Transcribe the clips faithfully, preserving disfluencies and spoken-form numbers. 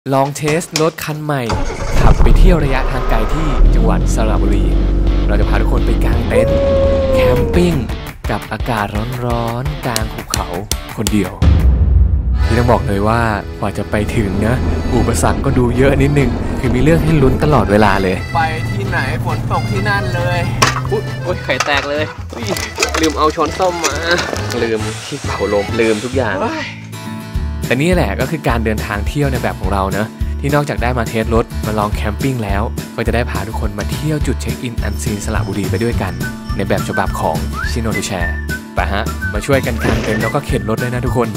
ลองเทสรถคันใหม่ขับไปเที่ยวระยะทางไกลที่จังหวัดสระบุรีเราจะพาทุกคนไปกางเต็นท์แคมปิ้งกับอากาศร้อนๆกลางภูเขาคนเดียวที่ต้องบอกเลยว่ากว่าจะไปถึงนะอุปสรรคก็ดูเยอะนิดนึงคือมีเรื่องให้ลุ้นตลอดเวลาเลยไปที่ไหนฝนตกที่นั่นเลยอุ๊ยอุ๊ยไข่แตกเลยลืมเอาช้อนส้มมาลืมที่เป่าลมลืมทุกอย่างแต่นี่แหละก็คือการเดินทางเที่ยวในแบบของเราเนอะที่นอกจากได้มาเทสรถมาลองแคมปิ้งแล้วก็จะได้พาทุกคนมาเที่ยวจุดเช็คอินอันซีนสระบุรีไปด้วยกันในแบบฉบับของชิโนทูแชร์ไปฮะมาช่วยกันกางเต็นท์แล้วก็เข็นรถด้วยนะทุกคน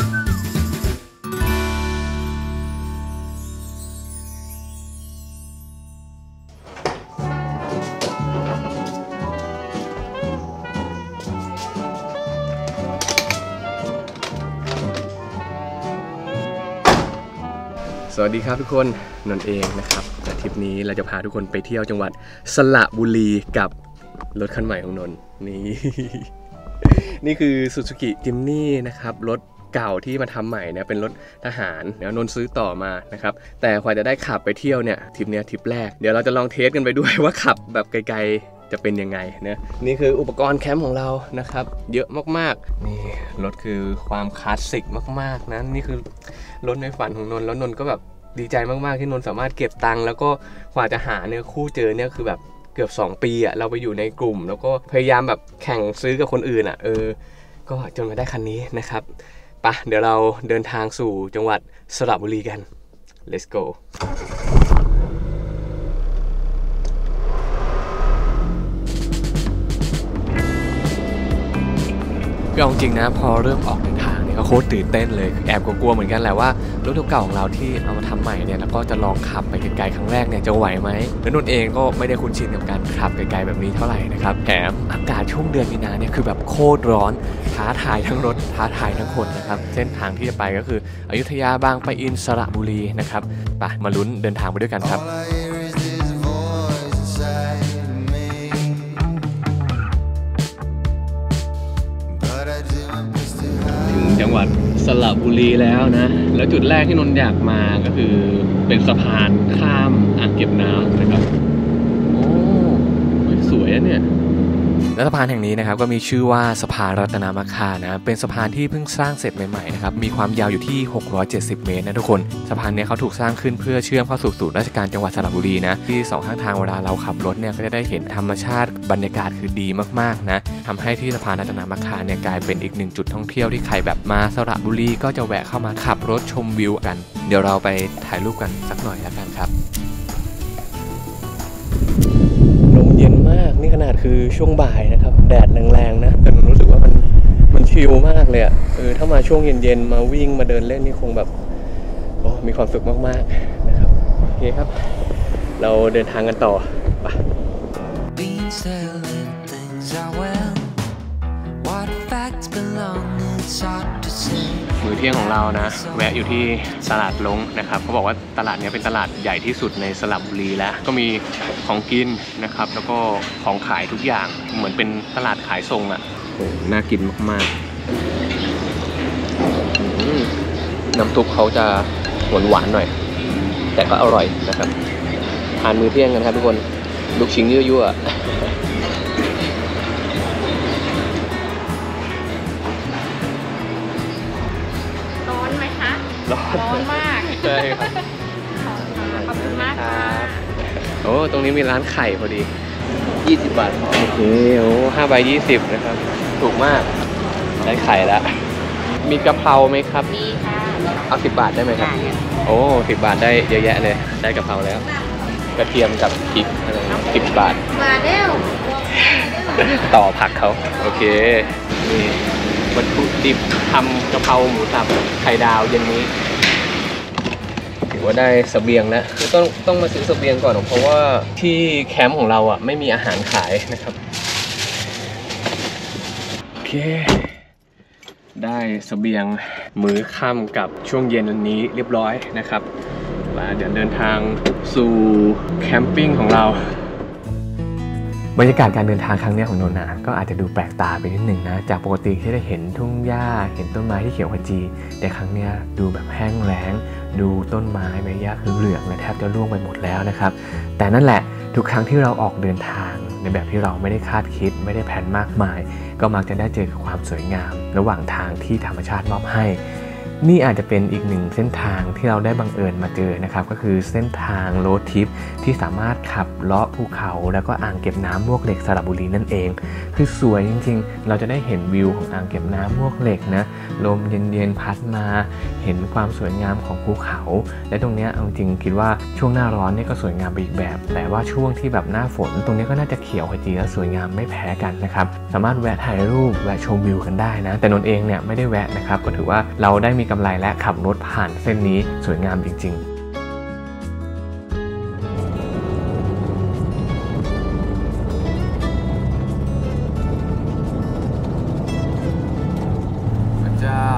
สวัสดีครับทุกคนนนท์เองนะครับทริปนี้เราจะพาทุกคนไปเที่ยวจังหวัดสระบุรีกับรถคันใหม่ของนนท์นี่ นี่คือ Suzuki Jimny นะครับรถเก่าที่มาทำใหม่เนี่ยเป็นรถทหารเดี๋ยวนนท์ซื้อต่อมานะครับแต่กว่าจะได้ขับไปเที่ยวเนี่ยทริปเนี้ยทริปแรกเดี๋ยวเราจะลองเทสกันไปด้วยว่าขับแบบไกลๆจะเป็นยังไงนะนี่คืออุปกรณ์แคมป์ของเรานะครับเยอะมากๆนี่รถคือความคลาสสิกมากๆนะนี่คือรถในฝันของนนท์แล้วนนท์ก็แบบดีใจมากๆที่นนท์สามารถเก็บตังค์แล้วก็กว่าจะหาเนี่ยคู่เจอเนี่ยคือแบบเกือบสองปีอ่ะเราไปอยู่ในกลุ่มแล้วก็พยายามแบบแข่งซื้อกับคนอื่นอ่ะเออก็จนมาได้คันนี้นะครับปะเดี๋ยวเราเดินทางสู่จังหวัดสระบุรีกัน let's goก็จริงๆนะพอเริ่มออกเดินทางเนี่ยก็โคตรตื่นเต้นเลยแอบกลัวๆเหมือนกันแหละว่ารถเก่าของเราที่เอามาทำใหม่เนี่ยแล้วก็จะลองขับไปไกลๆครั้งแรกเนี่ยจะไหวไหมแล้วนนท์เองก็ไม่ได้คุ้นชินกับการขับไกลๆแบบนี้เท่าไหร่นะครับแถมอากาศช่วงเดือนมีนาเนี่ยคือแบบโคตรร้อนท้าทายทั้งรถท้าทายทั้งคนนะครับเส้นทางที่จะไปก็คืออยุธยาบางปะอินสระบุรีนะครับไปมาลุ้นเดินทางไปด้วยกันครับจังหวัดสระบุรีแล้วนะแล้วจุดแรกที่นนท์อยากมาก็คือเป็นสะพานข้ามอ่างเก็บน้ำนะครับโอ้สวยนะเนี่ยและสะพานแห่งนี้นะครับก็มีชื่อว่าสะพานรัตนมคานะเป็นสะพานที่เพิ่งสร้างเสร็จใหม่ๆนะครับมีความยาวอยู่ที่หกร้อยเจ็ดสิบเมตรนะทุกคนสะพานนี้เขาถูกสร้างขึ้นเพื่อเชื่อมเข้าสู่ศูนย์ราชการจังหวัดสระบุรีนะที่สองข้างทางเวลาเราขับรถเนี่ยก็จะได้เห็นธรรมชาติบรรยากาศคือดีมากๆนะทำให้ที่สะพานรัตนมคาเนี่ยกลายเป็นอีกหนึ่งจุดท่องเที่ยวที่ใครแบบมาสระบุรีก็จะแวะเข้ามาขับรถชมวิวกันเดี๋ยวเราไปถ่ายรูปกันสักหน่อยแล้วกันครับลมเย็นมากนี่ขนาดคือช่วงบ่ายนะครับแดดแรงๆนะแต่รู้สึกว่ามันมันชิลมากเลยอ่ะเออถ้ามาช่วงเย็นๆมาวิ่งมาเดินเล่นนี่คงแบบโอ้มีความสุขมากๆนะครับโอเคครับเราเดินทางกันต่อไปมื้อเที่ยงของเรานะแวะอยู่ที่ตลาดลงนะครับเขาบอกว่าตลาดนี้เป็นตลาดใหญ่ที่สุดในสระบุรีแล้วก็มีของกินนะครับแล้วก็ของขายทุกอย่างเหมือนเป็นตลาดขายส่งอ่ะโอ้น่ากินมากๆน้ำซุปเขาจะหวานหวานหน่อยแต่ก็อร่อยนะครับทานมื้อเที่ยงกันครับทุกคนลูกชิ้นยั่วๆร้อนร้อนมากใช่ครับขอบคุณมากครับโอ้ตรงนี้มีร้านไข่พอดียี่สิบบาทโอเคโอ้ห้าใบยี่สิบนะครับถูกมากได้ไข่แล้วมีกะเพราไหมครับมีค่ะเอาสิบบาทได้ไหมครับโอ้สิบบาทได้เยอะแยะเลยได้กะเพราแล้วกระเทียมกับพริกอะไรสิบบาทมาเร็วต่อผักเขาโอเคนี่วัตถุดิบทำกะเพราหมูสับไข่ดาวเย็นนี้ถือว่าได้เสบียงแล้วต้องต้องมาซื้อเสบียงก่อนเพราะว่าที่แคมป์ของเราอ่ะไม่มีอาหารขายนะครับโอเคได้เสบียงมื้อค่ำกับช่วงเย็นนี้เรียบร้อยนะครับแล้วเดี๋ยวเดินทางสู่แคมปิ้งของเราบรรยากาศการเดินทางครั้งนี้ของนนท์นะก็อาจจะดูแปลกตาไปนิดหนึ่งนะจากปกติที่ได้เห็นทุ่งหญ้าเห็นต้นไม้ที่เขียวขจีแต่ครั้งนี้ดูแบบแห้งแล้งดูต้นไม้ใบหญ้าคือเหลืองและแทบจะร่วงไปหมดแล้วนะครับแต่นั่นแหละทุกครั้งที่เราออกเดินทางในแบบที่เราไม่ได้คาดคิดไม่ได้แผนมากมายก็มักจะได้เจอกับความสวยงามระหว่างทางที่ธรรมชาติมอบให้นี่อาจจะเป็นอีกหนึ่งเส้นทางที่เราได้บังเอิญมาเจอนะครับก็คือเส้นทางโรดทริปที่สามารถขับเลาะภูเขาแล้วก็อ่างเก็บน้ำมวกเหล็กสระบุรีนั่นเองคือสวยจริงๆเราจะได้เห็นวิวของอ่างเก็บน้ำมวกเหล็กนะลมเย็นๆพัดมาเห็นความสวยงามของภูเขาและตรงนี้เอาจริงคิดว่าช่วงหน้าร้อนนี่ก็สวยงามไปอีกแบบแต่ว่าช่วงที่แบบหน้าฝนตรงนี้ก็น่าจะเขียวขจีและสวยงามไม่แพ้กันนะครับสามารถแวะถ่ายรูปแวะชมวิวกันได้นะแต่นนเองเนี่ยไม่ได้แวะนะครับก็ถือว่าเราได้มีกำไรและขับรถผ่านเส้นนี้สวยงามจริงๆพระเจ้า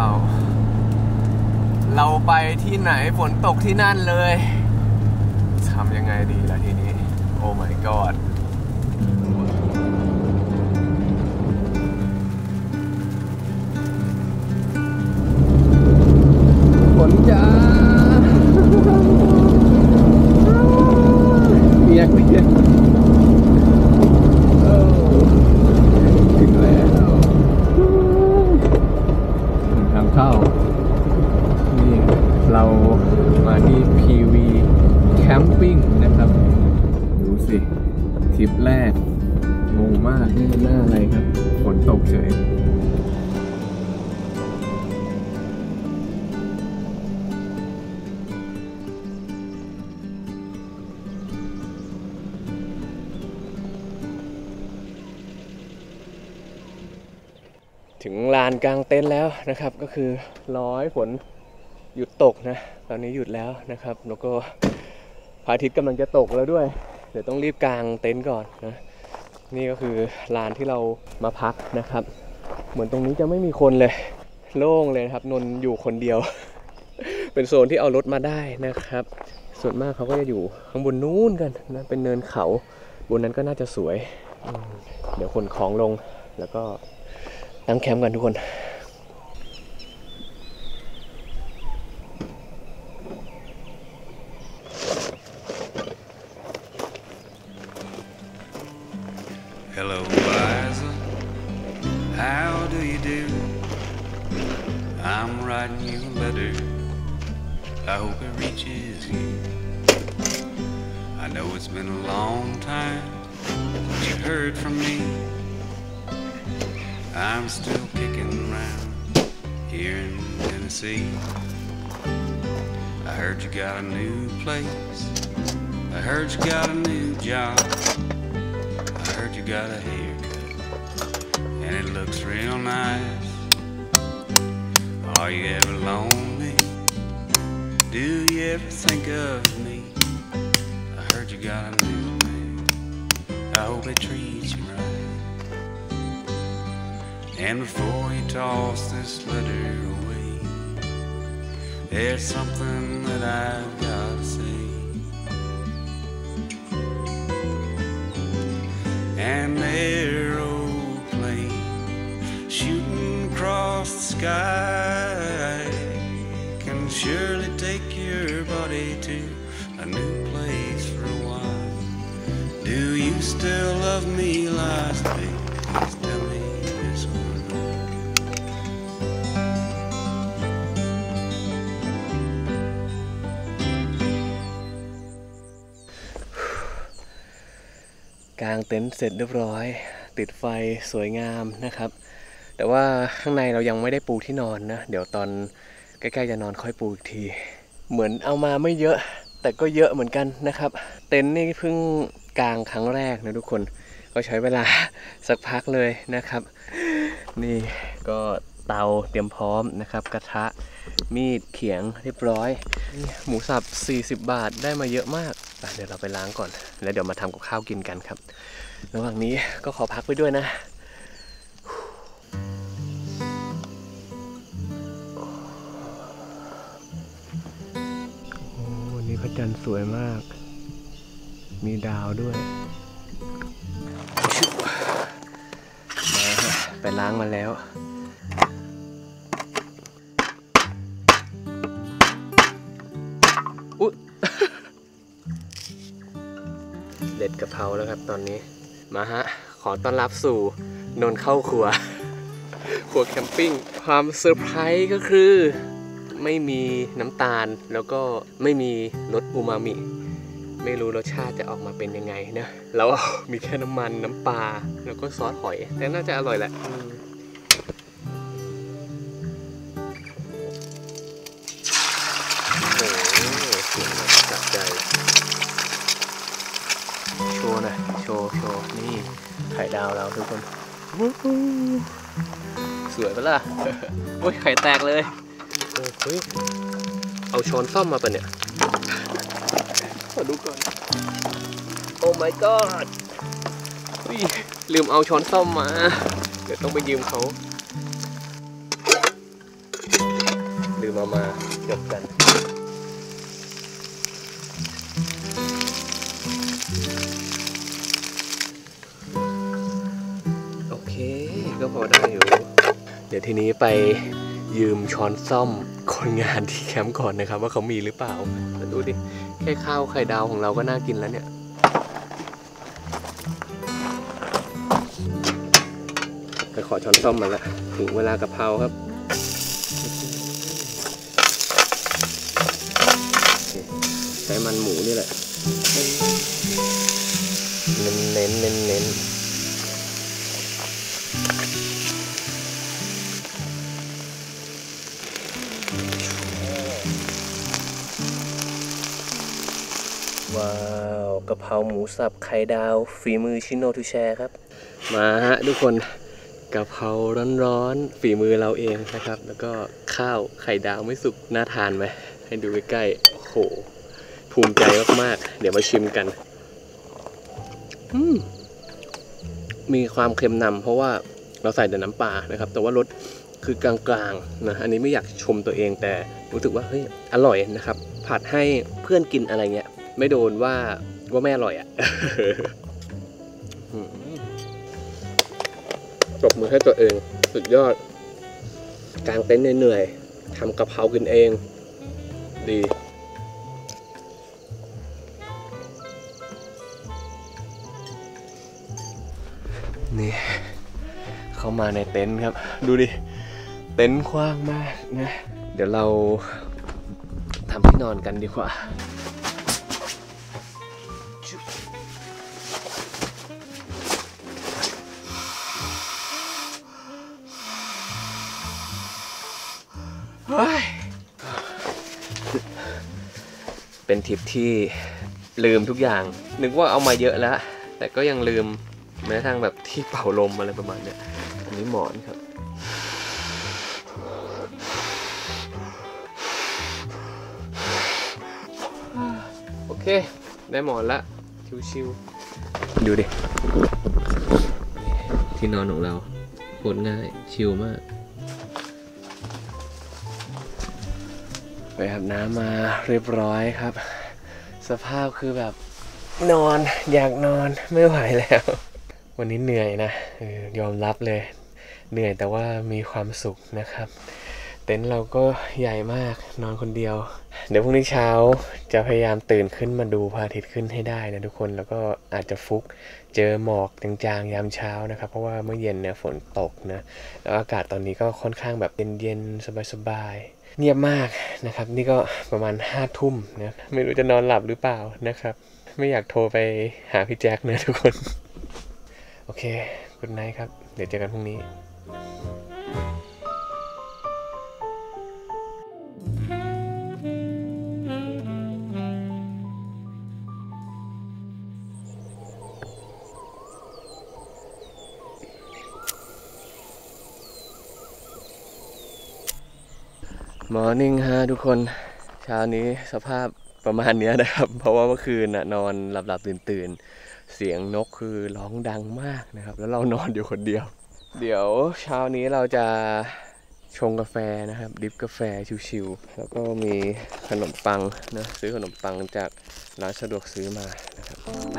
เราไปที่ไหนฝนตกที่นั่นเลยทำยังไงดีล่ะทีนี้โอ้ my godฝนจ้าเปียกเปียกถึงแล้วถึงทางเข้านี่เรามาที่ พี วี Camping นะครับดูสิทริปแรกงงมากนี่มันหน้าอะไรครับฝนตกเฉยถึงลานกลางเต็นท์แล้วนะครับก็คือรอให้ฝนหยุดตกนะตอนนี้หยุดแล้วนะครับแล้วก็พระอาทิตย์กำลังจะตกแล้วด้วยเดี๋ยวต้องรีบกางเต็นท์ก่อนนะนี่ก็คือลานที่เรามาพักนะครับเหมือนตรงนี้จะไม่มีคนเลยโล่งเลยครับนนอยู่คนเดียว เป็นโซนที่เอารถมาได้นะครับส่วนมากเขาก็จะอยู่ข้างบนนู้นกันนะเป็นเนินเขาบนนั้นก็น่าจะสวยเดี๋ยวขนของลงแล้วก็ตั้งแคมป์กันทุกคน Hello, Liza. How do you do? I'm writing you a letter. I hope it reaches you. I know it's been a long time since you heard from me. I'm still kicking around here in Tennessee. I heard you got a new place. I heard you got a new job. I heard you got a haircut and it looks real nice. Are you ever lonely? Do you ever think of me? I heard you got a new man. I hope it treats you right. And before you toss this letter away, there's something that I've got to say. An aeroplane shooting across the sky can surely take your body to a new place for a while. Do you still love me, Liza? Please tell me this one. กางเต็นท์เสร็จเรียบร้อยติดไฟสวยงามนะครับแต่ว่าข้างในเรายังไม่ได้ปูที่นอนนะเดี๋ยวตอนใกล้ๆจะนอนค่อยปูอีกทีเหมือนเอามาไม่เยอะแต่ก็เยอะเหมือนกันนะครับเต็นท์นี่เพิ่งกางครั้งแรกนะทุกคนก็ใช้เวลาสักพักเลยนะครับนี่ก็เตาเตรียมพร้อมนะครับกระทะมีดเขียงเรียบร้อยหมูสับสี่สิบบาทได้มาเยอะมากเดี๋ยวเราไปล้างก่อนแล้วเดี๋ยวมาทำกับข้าวกินกันครับระหว่างนี้ก็ขอพักไปด้วยนะโอ้วันนี้พระจันทร์สวยมากมีดาวด้วยไปล้างมาแล้วอุ๊ย เด็ดกะเพราแล้วครับตอนนี้มาฮะขอต้อนรับสู่นนท์เข้าครัว ครัวแคมปิ้งความเซอร์ไพรส์ก็คือไม่มีน้ำตาลแล้วก็ไม่มีรสอูมามิไม่รู้รสชาติจะออกมาเป็นยังไงนะแล้วมีแค่น้ำมันน้ำปลาแล้วก็ซอสหอยแต่น่าจะอร่อยแหละโอ้โหเสียงจับใจโชว์หน่อยโชว์โชว์นี่ไข่ดาวเราทุกคนสวยปะล่ะ โอ้ยไข่แตกเลยเฮ้ยเอาช้อนซ่อมมาปะเนี่ยขอดูก่อนโอ้ my god ลืมเอาช้อนซ่อมมาเดี๋ยวต้องไปยืมเขาลืมเอามาจบกันโอเคก็พอได้อยู่เดี๋ยวทีนี้ไปยืมช้อนซ่อมคนงานที่แคมป์ก่อนนะครับว่าเขามีหรือเปล่ามาดูดิแค่ข้าวไข่ดาวของเราก็น่ากินแล้วเนี่ยไปขอช้อนซ่อมมาละถึงเวลากะเพราครับใช้มันหมูนี่แหละเน้นเน้นเน้นเน้นว้าวกะเพราหมูสับไข่ดาวฝีมือชิโนทูแชร์ครับมาฮะทุกคนกะเพราร้อนๆฝีมือเราเองนะครับแล้วก็ข้าวไข่ดาวไม่สุกน่าทานไหมให้ดูใกล้ๆโอ้โหภูมิใจมากๆเดี๋ยวมาชิมกันมีความเค็มนำเพราะว่าเราใส่แต่น้ำปลานะครับแต่ว่ารสคือกลางๆนะอันนี้ไม่อยากชมตัวเองแต่รู้สึกว่าเฮ้ยอร่อยนะครับผัดให้เพื่อนกินอะไรเงี้ยไม่โดนว่าว่าไม่อร่อยอ่ะ ปรบมือให้ตัวเองสุดยอดกางเต็นท์เหนื่อยๆทำกะเพรากินเองดีนี่เข้ามาในเต็นท์ครับดูดิเต็นท์กว้างมากนะเดี๋ยวเราทำที่นอนกันดีกว่าเป็นทริปที่ลืมทุกอย่างนึกว่าเอามาเยอะแล้วแต่ก็ยังลืมแม้กระทั่งแบบที่เป่าลมอะไรประมาณเนี้ยอันนี้หมอนครับโอเคได้หมอนละชิวๆดูดิที่นอนของเราโคตรง่ายชิลมากไปอาบน้ำมาเรียบร้อยครับสภาพคือแบบนอนอยากนอนไม่ไหวแล้ววันนี้เหนื่อยนะยอมรับเลยเหนื่อยแต่ว่ามีความสุขนะครับเต็นท์เราก็ใหญ่มากนอนคนเดียวเดี๋ยวพรุ่งนี้เช้าจะพยายามตื่นขึ้นมาดูพระอาทิตย์ขึ้นให้ได้นะทุกคนแล้วก็อาจจะฟุกเจอหมอกจางๆยามเช้านะครับเพราะว่าเมื่อเย็นเนี่ยฝนตกนะแล้วอากาศตอนนี้ก็ค่อนข้างแบบเย็นๆสบายๆเงียบมากนะครับนี่ก็ประมาณห้าทุ่มนะไม่รู้จะนอนหลับหรือเปล่านะครับไม่อยากโทรไปหาพี่แจ็คนะทุกคนโอเคกุดไนท์ครับเดี๋ยวเจอกันพรุ่งนี้มอร์นิ่งฮะทุกคนเช้านี้สภาพประมาณนี้นะครับเพราะว่าเมื่อคืนน่ะนอนหลับๆตื่นๆเสียงนกคือร้องดังมากนะครับแล้วเรานอนอยู่คนเดียวเดี๋ยวเช้านี้เราจะชงกาแฟนะครับดริปกาแฟชิวๆแล้วก็มีขนมปังนะซื้อขนมปังจากร้านสะดวกซื้อมานะครับไป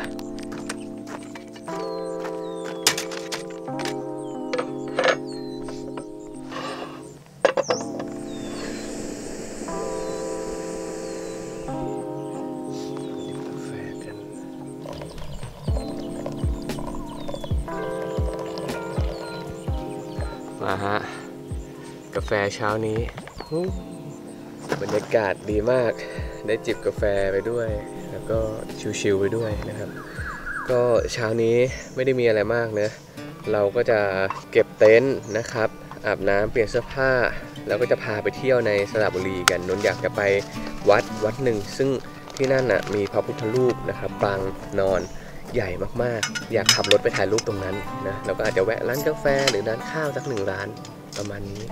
มาฮะกาแฟเช้านี้บรรยากาศดีมากได้จิบกาแฟไปด้วยแล้วก็ชิลๆไปด้วยนะครับก็เช้านี้ไม่ได้มีอะไรมากนะเราก็จะเก็บเต็นท์นะครับอาบน้ำเปลี่ยนเสื้อผ้าแล้วก็จะพาไปเที่ยวในสระบุรีกันนนอยากจะไปวัดวัดหนึ่งซึ่งที่นั่นน่ะมีพระพุทธรูปนะครับปางนอนใหญ่มากๆอยากขับรถไปถ่ายรูปตรงนั้นนะแล้วก็อาจจะแวะร้านกาแฟหรือร้านข้าวสักหนึ่งร้านประมาณนี้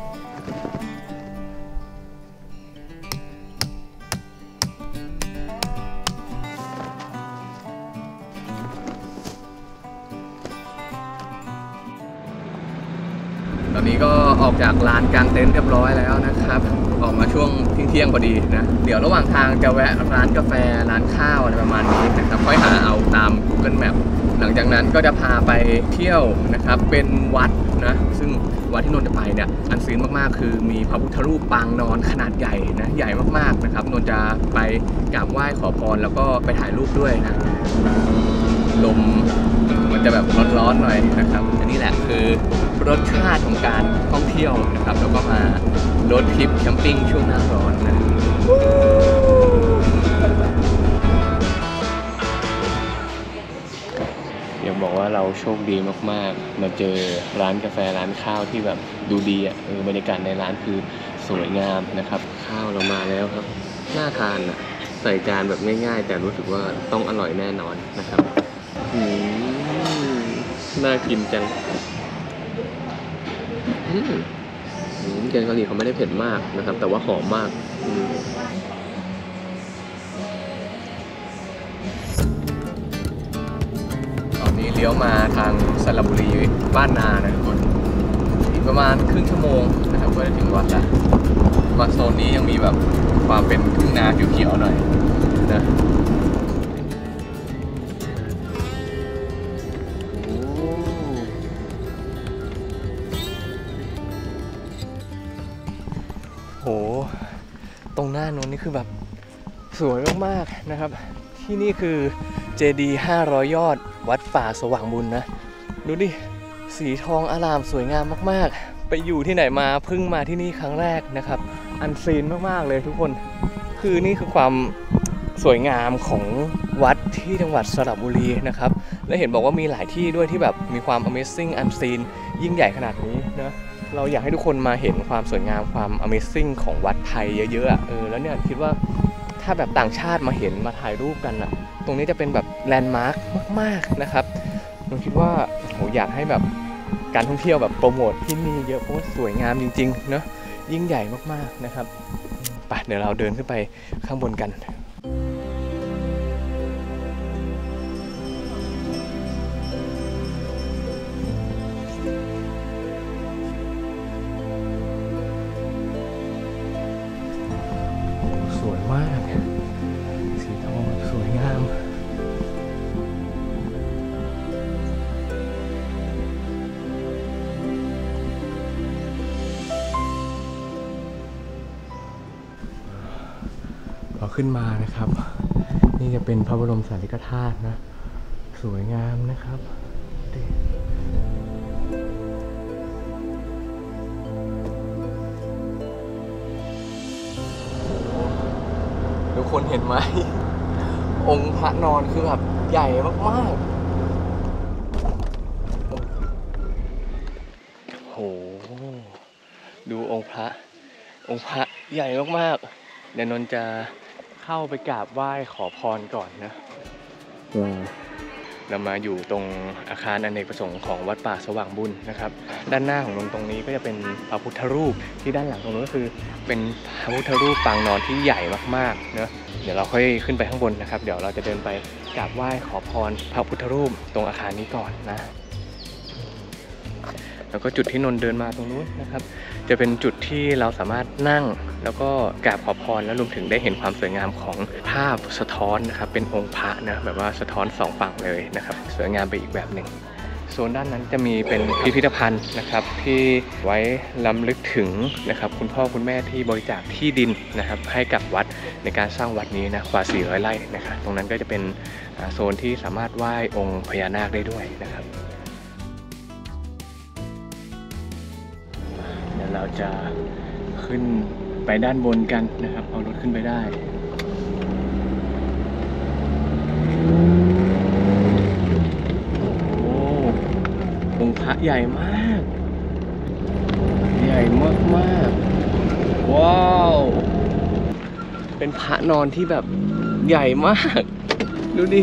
ตอนนี้ก็ออกจากลานกลางเต็นท์เรียบร้อยแล้วนะครับออกมาช่วงเที่ยงๆพอดีนะเดี๋ยวระหว่างทางจะแวะร้านกาแฟร้านข้าวอะไรประมาณนี้นะครับค่อยหาเอาตาม Google Map หลังจากนั้นก็จะพาไปเที่ยวนะครับเป็นวัดนะซึ่งวัดที่นนท์จะไปเนี่ยอันซีนมากๆคือมีพระพุทธรูปปางนอนขนาดใหญ่นะใหญ่มากๆนะครับนนท์จะไปกราบไหว้ขอพรแล้วก็ไปถ่ายรูปด้วยนะลมมันจะแบบร้อนๆหน่อยนะครับอันนี้แหละคือรสชาติของการท่องเที่ยวนะครับแล้วก็มาโรดทริปแคมปิ้งช่วงหน้าร้อนนะอยากบอกว่าเราโชคดีมากๆมาเจอร้านกาแฟร้านข้าวที่แบบดูดีอ่ะเออบรรยากาศในร้านคือสวยงามนะครับข้าวเรามาแล้วครับน่าทานอ่ะใส่จานแบบง่ายๆแต่รู้สึกว่าต้องอร่อยแน่นอนนะครับอืมน่ากินจังอืมแกงกะหรี่เขาไม่ได้เผ็ดมากนะครับแต่ว่าหอมมากตอนนี้เลี้ยวมาทางสระบุรีบ้านนานะทุกคนอีกประมาณครึ่งชั่วโมงนะครับก็จะถึงวัดละมาโซนนี้ยังมีแบบความเป็นทุ่งนาเขียวๆหน่อยนะโหตรงหน้าโน้นนี่คือแบบสวยมากๆนะครับที่นี่คือเจดีย์ห้าร้อยยอดวัดป่าสว่างบุญนะดูดิสีทองอลามสวยงามมากๆไปอยู่ที่ไหนมาเพิ่งมาที่นี่ครั้งแรกนะครับอันซีนมากๆเลยทุกคนคือนี่คือความสวยงามของวัดที่จังหวัดสระบุรีนะครับและเห็นบอกว่ามีหลายที่ด้วยที่แบบมีความ Amazing อันซีนยิ่งใหญ่ขนาดนี้นะเราอยากให้ทุกคนมาเห็นความสวยงามความ Amazing ของวัดไทยเยอะๆเออแล้วเนี่ยคิดว่าถ้าแบบต่างชาติมาเห็นมาถ่ายรูปกันอะตรงนี้จะเป็นแบบแลนด์มาร์คมากๆนะครับผมคิดว่าโหอยากให้แบบการท่องเที่ยวแบบโปรโมทที่นี่เยอะเพราะว่าสวยงามจริงๆเนาะยิ่งใหญ่มากๆนะครับไปเดี๋ยวเราเดินขึ้นไปข้างบนกันสวยมากสีทองสวยงามพอขึ้นมานะครับนี่จะเป็นพระบรมสารีริกธาตุนะสวยงามนะครับทุกคนเห็นไหมองค์พระนอนคือแบบใหญ่มากๆโหดูองค์พระองค์พระใหญ่มากๆเดี๋ยวนนท์จะเข้าไปกราบไหว้ขอพรก่อนนะเรามาอยู่ตรงอาคารอเนกประสงค์ของวัดป่าสว่างบุญนะครับด้านหน้าของนนท์ตรงนี้ก็จะเป็นพระพุทธรูปที่ด้านหลังตรงนู้นก็คือเป็นพระพุทธรูปปางนอนที่ใหญ่มากๆเนอะเดี๋ยวเราค่อยขึ้นไปข้างบนนะครับเดี๋ยวเราจะเดินไปกราบไหว้ขอพรพระพุทธรูปตรงอาคารนี้ก่อนนะแล้วก็จุดที่นนท์เดินมาตรงนู้นนะครับจะเป็นจุดที่เราสามารถนั่งแล้วก็กราบขอพรแล้วรวมถึงได้เห็นความสวยงามของภาพสะท้อนนะครับเป็นองค์พระนะแบบว่าสะท้อนสองฝั่งเลยนะครับสวยงามไปอีกแบบหนึ่งโซนด้านนั้นจะมีเป็นพิพิธภัณฑ์นะครับที่ไว้รำลึกถึงนะครับคุณพ่อคุณแม่ที่บริจาคที่ดินนะครับให้กับวัดในการสร้างวัดนี้นะกว่าสี่ร้อยไร่นะครับตรงนั้นก็จะเป็นโซนที่สามารถไหว้องค์พญานาคได้ด้วยนะครับโเราจะขึ้นไปด้านบนกันนะครับเอารถขึ้นไปได้โอ้องค์พระใหญ่มากใหญ่มากมากว้าวเป็นพระนอนที่แบบใหญ่มากดูดิ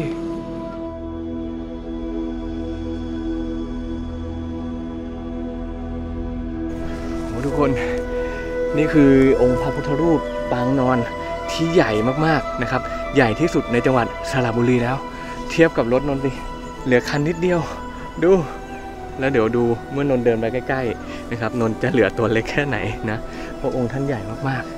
โอ้ทุกคนนี่คือองค์พระพุทธรูปปางนอนที่ใหญ่มากๆนะครับใหญ่ที่สุดในจังหวัดสระบุรีแล้วเทียบกับรถนนท์สิเหลือคันนิดเดียวดูแล้วเดี๋ยวดูเมื่อนนท์เดินไปใกล้ๆนะครับนนท์จะเหลือตัวเล็กแค่ไหนนะเพราะองค์ท่านใหญ่มากๆ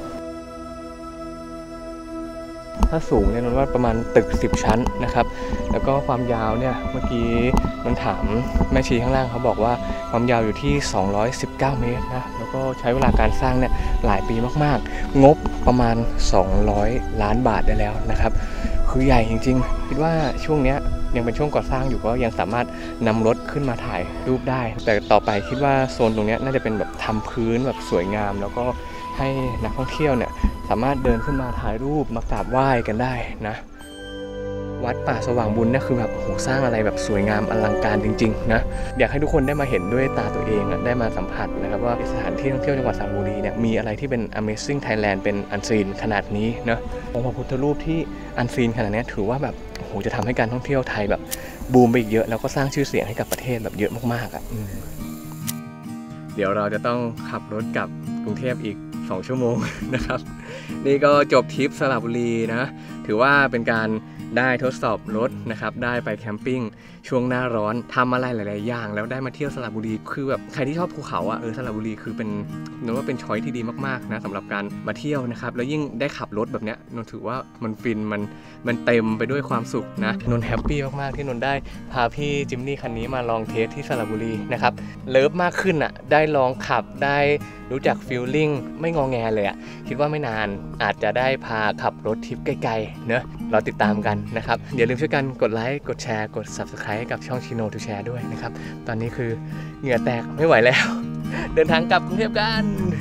ถ้าสูงเนี่ยนนท์ว่าประมาณตึกสิบชั้นนะครับแล้วก็ความยาวเนี่ยเมื่อกี้นนท์ถามแม่ชีข้างล่างเขาบอกว่าความยาวอยู่ที่สองร้อยสิบเก้าเมตรนะแล้วก็ใช้เวลาการสร้างเนี่ยหลายปีมากๆงบประมาณสองร้อยล้านบาทได้แล้วนะครับคือใหญ่จริงๆคิดว่าช่วงเนี้ยยังเป็นช่วงก่อสร้างอยู่ก็ยังสามารถนำรถขึ้นมาถ่ายรูปได้แต่ต่อไปคิดว่าโซนตรงนี้น่าจะเป็นแบบทำพื้นแบบสวยงามแล้วก็ให้นักท่องเที่ยวเนี่ยสามารถเดินขึ้นมาถ่ายรูปมากราบไหว้กันได้นะวัดป่าสว่างบุญเนี่ยคือแบบโอ้โหสร้างอะไรแบบสวยงามอลังการจริงๆนะอยากให้ทุกคนได้มาเห็นด้วยตาตัวเองได้มาสัมผัสนะครับว่าสถานที่ท่องเที่ยวจังหวัดสระบุรีเนี่ยมีอะไรที่เป็น Amazing Thailand เป็นอันซีนขนาดนี้นะองค์พระพุทธรูปที่อันซีนขนาดนี้ถือว่าแบบโอ้โหจะทำให้การท่องเที่ยวไทยแบบบูมไปอีกเยอะแล้วก็สร้างชื่อเสียงให้กับประเทศแบบเยอะมากๆอ่ะเดี๋ยวเราจะต้องขับรถกลับกรุงเทพอีกสองชั่วโมงนะครับนี่ก็จบทริปสระบุรีนะถือว่าเป็นการได้ทดสอบรถนะครับได้ไปแคมปิ้งช่วงหน้าร้อนทำอะไรหลายๆอย่างแล้วได้มาเที่ยวสระบุรีคือแบบใครที่ชอบภูเขาอ่ะเออสระบุรีคือเป็นนนว่าเป็นช้อยที่ดีมากๆนะสำหรับการมาเที่ยวนะครับแล้วยิ่งได้ขับรถแบบเนี้ยนนถือว่ามันฟินมันมันเต็มไปด้วยความสุขนะนนแฮปปี้มากๆที่นนได้พาพี่จิมนี่คันนี้มาลองเทสที่สระบุรีนะครับเลิฟมากขึ้นอ่ะได้ลองขับได้รู้จักฟีลลิ่งไม่งอแงเลยอ่ะคิดว่าไม่นานอาจจะได้พาขับรถทริปไกลๆเนอะเราติดตามกันนะครับอย่าลืมช่วยกันกดไลค์กดแชร์กด ซับสไครบ์ ให้กับช่องชิโนทูแชร์ด้วยนะครับตอนนี้คือเหงื่อแตกไม่ไหวแล้วเดินทางกลับกรุงเทพกัน